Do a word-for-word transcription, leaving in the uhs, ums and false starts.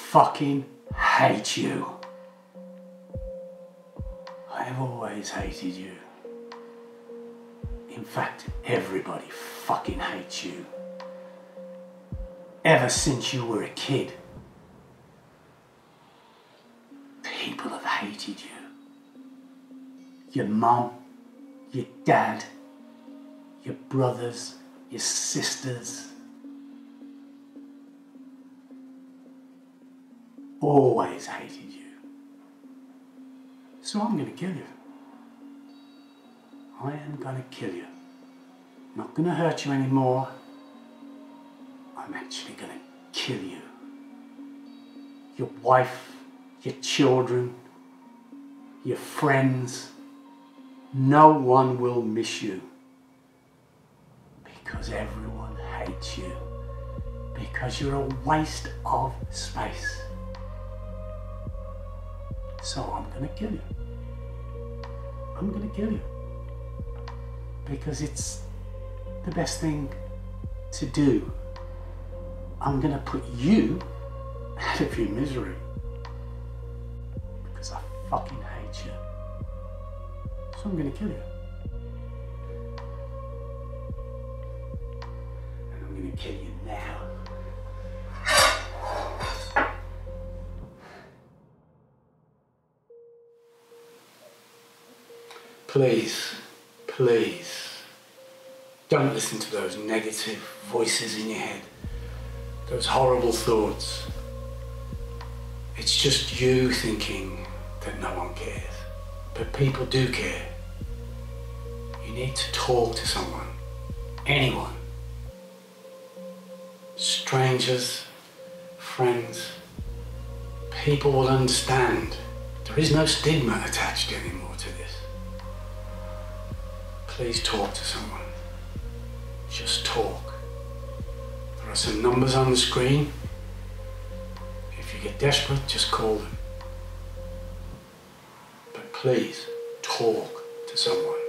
fucking hate you. I've always hated you. In fact, everybody fucking hates you. Ever since you were a kid, people have hated you. Your mum, your dad, your brothers, your sisters. Always hated you. So I'm gonna kill you. I am gonna kill you. I'm not gonna hurt you anymore. I'm actually gonna kill you. Your wife, your children, your friends, no one will miss you. Because everyone hates you. Because you're a waste of space. So I'm gonna kill you. I'm gonna kill you. Because it's the best thing to do. I'm gonna put you out of your misery. Because I fucking hate you. So I'm gonna kill you. And I'm gonna kill you now. Please, please, don't listen to those negative voices in your head, those horrible thoughts. It's just you thinking that no one cares, but people do care. You need to talk to someone, anyone, strangers, friends. People will understand. There is no stigma attached anymore to this. Please talk to someone. Just talk. There are some numbers on the screen. If you get desperate, just call them. But please talk to someone.